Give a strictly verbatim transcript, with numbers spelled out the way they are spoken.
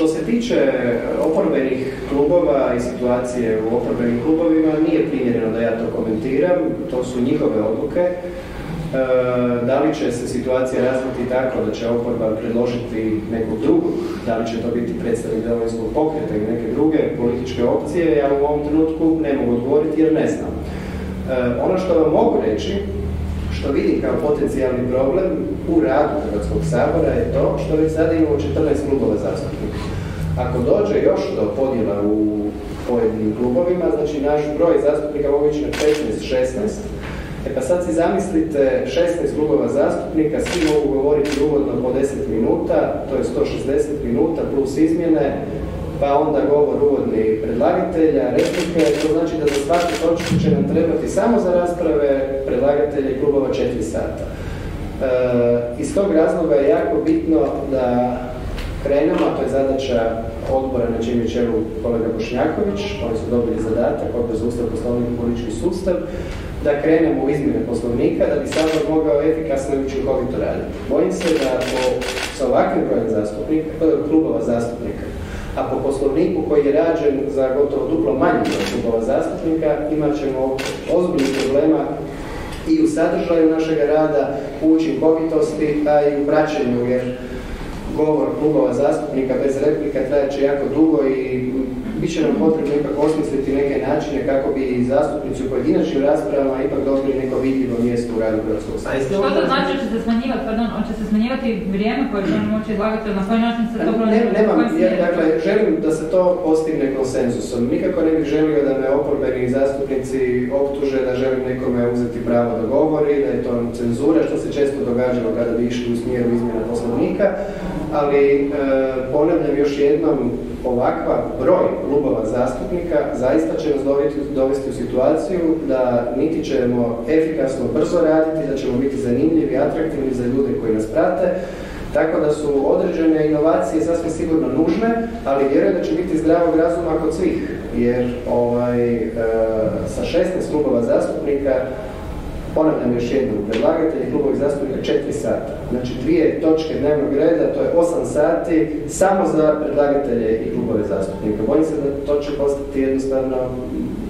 Što se tiče oporbenih klubova i situacije u oporbenim klubovima, nije primjereno da ja to komentiram, to su njihove odluke. E, da li će se situacija razviti tako da će oporba predložiti nekog drugog, da li će to biti predstavnik Domovinskog pokreta ili neke druge političke opcije, ja u ovom trenutku ne mogu odgovoriti jer ne znam. E, ono što vam mogu reći, što vidim kao potencijalni problem u radu Hrvatskog sabora je to što već sada imamo četrnaest klubova zastupnika. Ako dođe još do podjela u pojedinim klubovima, znači naš broj zastupnika mogu ići na petnaest šesnaest, e pa sad si zamislite šesnaest klubova zastupnika, svi mogu govoriti uvodno po deset minuta, to je sto šezdeset minuta plus izmjene, pa onda govor uvodni predlagatelja, replike, to znači da za svaku točku će nam trebati samo za rasprave predlagatelja i klubova četiri sata. E, iz tog razloga je jako bitno da krenemo, a to je zadaća odbora na čijem je čelu kolega Bošnjaković, oni su dobili zadatak, Odbor za Ustav, Poslovnik i politički sustav, da krenemo u izmjene Poslovnika da bi Sabor mogao efikasno i učinkovito raditi. Bojim se da po, sa ovakvim brojem zastupnika, klubova zastupnika, a po Poslovniku koji je rađen za gotovo duplo manji broj klubova zastupnika, imat ćemo ozbiljnih problema i u sadržaju našeg rada, u učinkovitosti, a i u praćenju, jer govor klubova zastupnika bez replika trajeće jako dugo i bit će nam potrebno ipak osmisliti neke načine kako bi zastupnici u pojedinačnim raspravama ipak dobili neko vidljivo mjesto u radu Hrvatskog sabora. Što to znači da će se smanjivati, pardon, će se smanjivati vrijeme koje će moći izlagati, na koji način se to ne, nemam, ja, dakle, želim da se to postigne konsenzusom. Nikako ne bih želio da me oporbeni zastupnici optuže da želim nekome uzeti pravo da govori, da je to cenzura, što se često događalo kada bi išli u smjeru izmjena Poslovnika, ali e, ponavljam još jednom, ovakva broj klubova zastupnika zaista će nas dovesti, dovesti u situaciju da niti ćemo efikasno brzo raditi, da ćemo biti zanimljivi, atraktivni za ljude koji nas prate, tako da su određene inovacije sasvim sigurno nužne, ali vjerujem da će biti zdravog razuma kod svih, jer ovaj, e, sa šesnaest klubova zastupnika, ponavljam još jednom, predlagatelji klubovih zastupnika četiri sata. Znači dvije točke dnevnog reda, to je osam sati samo za predlagatelje i klubove zastupnika. Bojim se da to će postati jednostavno